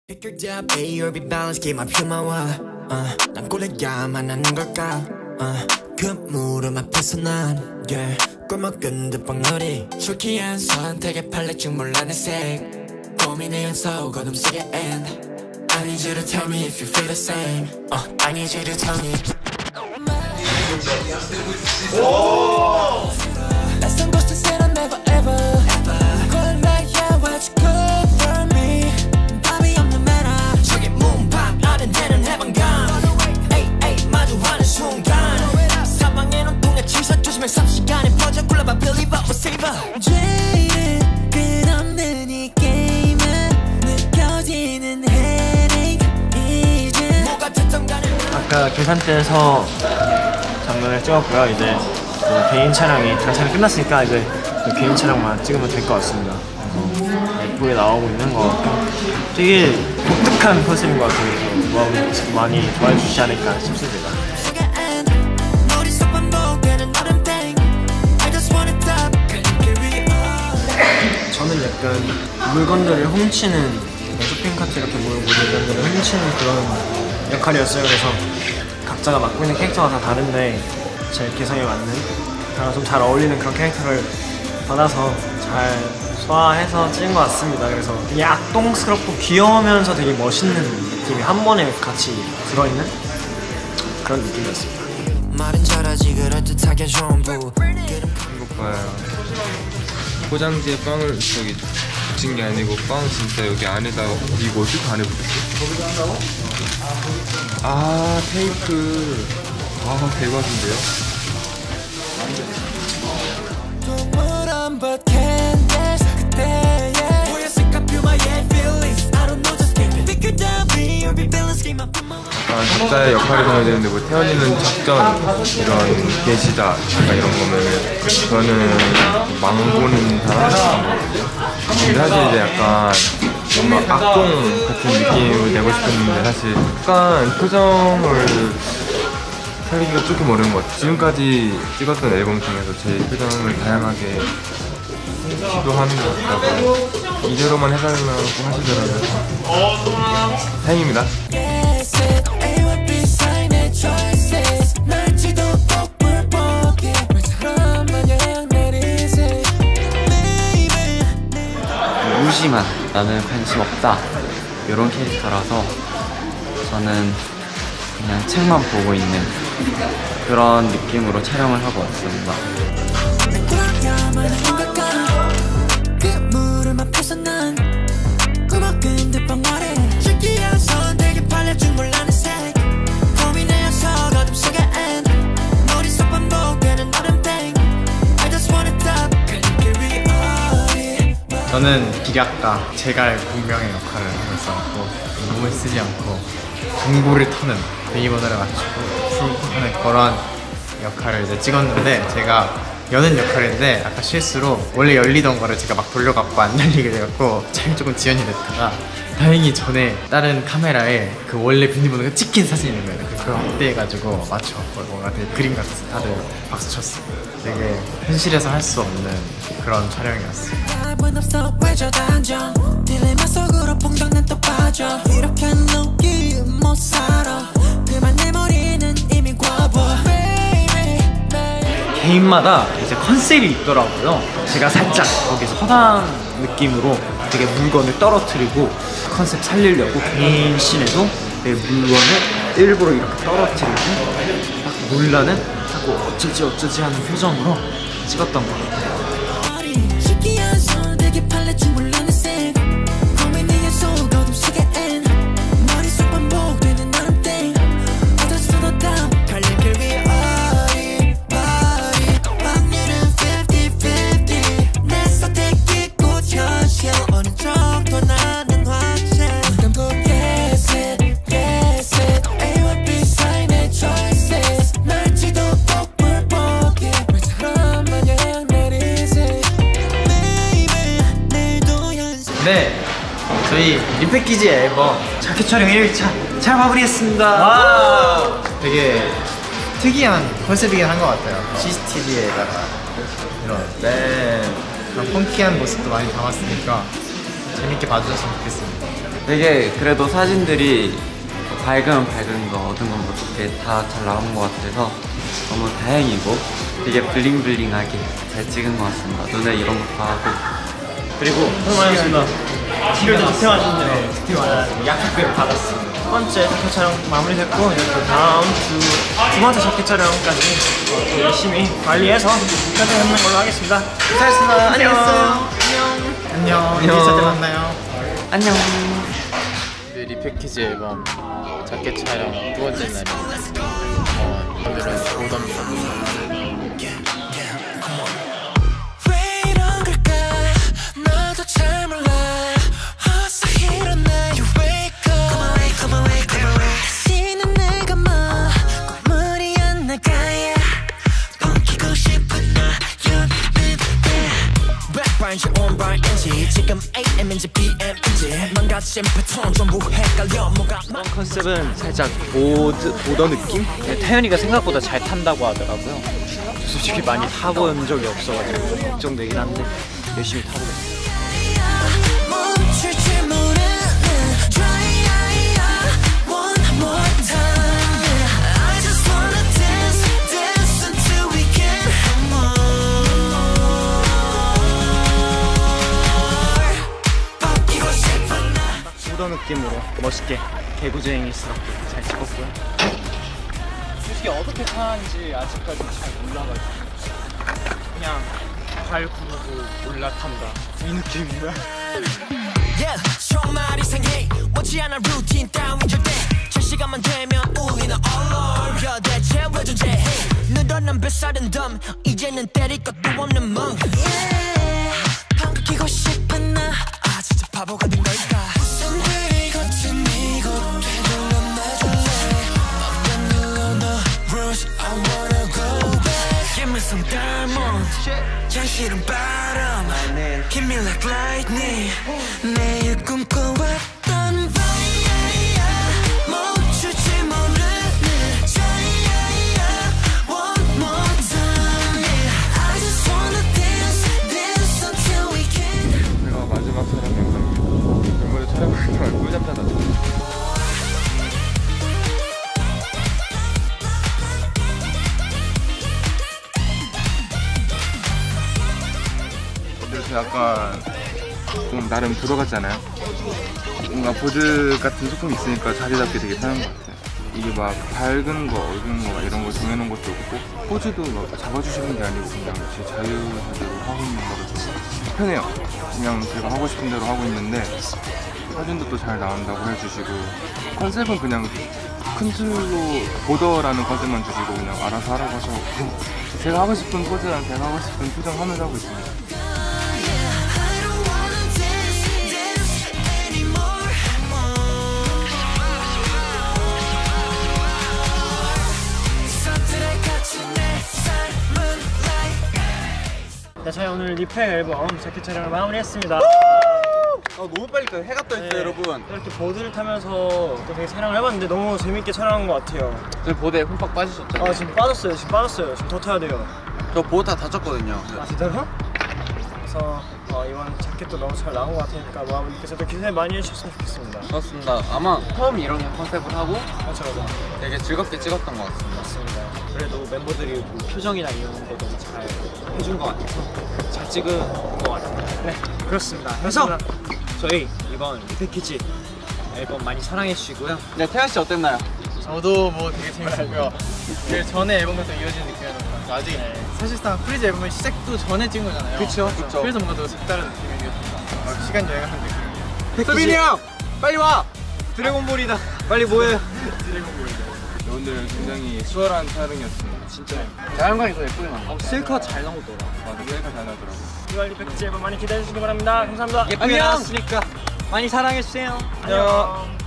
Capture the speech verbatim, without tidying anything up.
Pick your job, A or B balance, keep my puma. Uh, 난 꼴레야만 하는 걸까? Uh, 그 무릎 앞에서 난 yeah, 꼴먹은 듯 뻥놀이. 쇼키한 선택에 팔레증 몰라 내 색. 고민의 연속 어둠 속에 end. I need you to tell me if you feel the same. Uh, I need you to tell me. Oh! That's the most I said I never ever. Calling back, yeah, what you could for me. Baby, I'm the matter. 저기 문방 아는 데는 해방감. 에이 에이 마주하는 순간. 사방에 눈동자 치사 조심해 삼 시간에 퍼져 굴러봐 believer or saver. 죄의 끝없는 이 게임은 느껴지는 headache 이제 뭐가 됐든 간에. 아까 계산대에서 장면을 찍었고요. 이제 그 개인 촬영이 단촬이 끝났으니까 이제 그 개인 촬영만 찍으면 될 것 같습니다. 그래서 예쁘게 나오고 있는 것 같고 되게 독특한 컨셉인 것 같아요. 그래서 많이 좋아해 주시지 않을까 싶습니다. 저는 약간 물건들을 훔치는 쇼핑카트 이렇게 모으고 물건들을 훔치는 그런 역할이었어요. 그래서 각자가 맡고 있는 캐릭터가 다 다른데 제 개성에 맞는 저랑 좀 잘 어울리는 그런 캐릭터를 받아서 잘 소화해서 찍은 것 같습니다. 그래서 되게 악동스럽고 귀여우면서 되게 멋있는 느낌이 한 번에 같이 들어있는 그런 느낌이었습니다. 배고파요. 포장지에 빵을 저기 붙인 게 아니고 빵 진짜 여기 안에다가 이거 어떻게 안에 붙였어? 아 테이프. 아 대박인데요? 아, 각자의 역할이 정해야 되는데 뭐 태연이는 작전 이런 게시다 약간 이런 거면은 저는 망보는 사람. 근데 사실 이제 약간 뭔가 악동 같은 느낌을 내고 싶었는데 사실 약간 표정을 살리기가 조금 어려운 것 같아요. 지금까지 찍었던 앨범 중에서 제 표정을 다양하게 시도하는 것 같다고 이대로만 해달라고 하시더라고요. 다행입니다. 무심한, 나는 관심 없다 이런 캐릭터라서 저는 그냥 책만 보고 있는 그런 느낌으로 촬영을 하고 왔습니다. 저는 기략가, 제갈 공명의 역할을 하고 있었고 몸을 쓰지 않고 공고를 터는 베이버드를 맞추고 하는 그런 역할을 이제 찍었는데 제가 여는 역할인데 아까 실수로 원래 열리던 거를 제가 막 돌려갖고 안 열리게 돼갖고 촬영 조금 지연이 됐다가 다행히 전에 다른 카메라에 그 원래 비밀번호가 찍힌 사진이 있는 거예요. 그걸 확대해가지고 맞춰갖고 뭔가 되게 그림 같아서 다들 박수 쳤어요. 되게 현실에서 할 수 없는 그런 촬영이었어요. 개인마다 이제 컨셉이 있더라고요. 제가 살짝 거기서 허당 느낌으로 되게 물건을 떨어뜨리고 컨셉 살리려고 개인 씬에도 내 물건을 일부러 이렇게 떨어뜨리고 딱 놀라는 하고 어쩌지 어쩌지 하는 표정으로 찍었던 것 같아요. 네, 저희 리패키지 앨범 자켓 촬영 일 차 잘 마무리했습니다. 와, 되게 특이한 컨셉이긴 한 것 같아요. 씨씨티비에다가 이런 네, 그런 펑키한 모습도 많이 담았으니까 재밌게 봐주셨으면 좋겠습니다. 되게 그래도 사진들이 밝은 밝은 거 어두운 거 어떻게 다 잘 나온 것 같아서 너무 다행이고 되게 블링블링하게 잘 찍은 것 같습니다. 눈에 이런 거 다 하고 그리고 수고하셨습니다. 티를 스팅 하셨네요. 스팅 완 약속을 받았습니다. 첫 번째 자켓 촬영 마무리됐고 이제 또 다음 두, 두 번째 자켓 촬영까지 또 열심히 관리해서 촬영하는 걸로 하겠습니다. 수고하셨습니다. 안녕. 안녕. 안녕. 안녕. 인사 때 만나요. 안녕. 그 리패키지 앨범 자켓 촬영 두 번째 날입니다. 어, 오늘은 보던 왜 이런 걸까 나도 잘 몰라 어서 일어나 You wake up Come on wake, come on wake, come on wake 다시는 내가 뭐 꿈물이 안 나가야 펑키고 싶은 나 You've been there Rap 반지 on 발인지 지금 에이엠인지 피엠인지 망가진 패턴 전부 헷갈려 뭐가 이번 컨셉은 살짝 보드, 보더 느낌? 네, 태연이가 생각보다 잘 탄다고 하더라고요. 솔직히 많이 타본 적이 없어가지고 좀 걱정되긴 한데 열심히 타보겠습니다. 멈출 줄 모르는 Try one more time I just wanna dance, dance until we can't no more 바뀌고 싶은 나 보더 느낌으로 멋있게 개구쟁이스럽게 잘 찍었고요. 솔직히 어떻게 타는지 아직까지 잘 몰라가지고 그냥 발 구르고 올라탄다 이 느낌이야. Yeah, 정말 이상해 원치 않아 루틴 따윈 절대 제 시간만 되면 울리는 alarm 야 대체 왜 존재해 늘어난 뱃살은 덤 이제는 때릴 것도 없는 멍 yeah, 방귀고 싶은 나 아 진짜 바보가 된 걸까 무슨 왜 거친 이곳 되돌려내줄래 맘만 눌러 너 rush I wanna go back Give me some diamond 잔실은 바람 Hit me like lightning 매일 꿈꿔왔던 fire 멈추지 모르는 joy One more time yeah. I just wanna dance, dance until we can 제가 마지막 촬영 영상입니다. 멤버들 촬영할 동안 꿀잠 자다. 그래서 약간 좀 나름 들어갔잖아요. 뭔가 보드 같은 소품이 있으니까 자리 잡기 되게 편한 것 같아요. 이게 막 밝은 거, 어두운 거 이런 거 정해놓은 것도 없고 포즈도 막 잡아주시는 게 아니고 그냥 제 자유대로 하고 있는 거라서 편해요. 그냥 제가 하고 싶은 대로 하고 있는데 사진도 또 잘 나온다고 해주시고 컨셉은 그냥 큰 틀로 보더라는 컨셉만 주시고 그냥 알아서 하라고 하셔서 제가 하고 싶은 포즈랑 제가 하고 싶은 표정 하면서 하고 있습니다. I don't wanna dance, dance anymore 서툴에 갇힌 내 삶은 like 네, 저희 오늘 리팩 앨범 자켓 촬영을 마무리했습니다. 아, 너무 빨리 가. 해가 떠 있어요, 네, 여러분. 이렇게 보드를 타면서 또 되게 촬영을 해봤는데 너무 재밌게 촬영한 것 같아요. 저희 보드에 흠뻑 빠지셨잖아요. 아 지금 빠졌어요. 지금 빠졌어요. 지금 더 타야 돼요. 저 보드 다 다쳤거든요. 아 진짜요? 그래서 어, 이번 자켓도 너무 잘 나온 것 같으니까 모아분께서도 기대 많이 해주셨으면 좋겠습니다. 그렇습니다. 아마 처음 이런 컨셉을 하고 그렇죠, 그렇죠. 되게 즐겁게 찍었던 것 같습니다. 맞습니다. 그래도 멤버들이 뭐 표정이나 이런 거 너무 잘 해준 것 같아서 잘 찍은 것 같아요. 네, 그렇습니다. 그래서 저희 이번 리패키지 앨범 많이 사랑해 주시고요. 네, 태연 씨 어땠나요? 저도 뭐 되게 재밌었고요. 그 전에 앨범과 또 이어지는 느낌이라서 아직 사실상 프리즈 앨범의 시작도 전에 찍은 거잖아요. 그쵸, 그쵸. 그래서 뭔가 더 색다른 느낌이었습니다. 시간 여행한 느낌. 수빈이 형! 빨리 와! 드래곤볼이다. 빨리 모여요. 오늘 굉장히 수월한 촬영이었습니다. 진짜 자연광이 더 예쁘게 나와. 어, 셀카 잘 나오더라. 맞아, 셀카 잘 나더라고. 이번 리패키지 앨범 많이 기대해 주시기 바랍니다. 감사합니다. 예쁘게 나왔으니까 많이 사랑해 주세요. 안녕.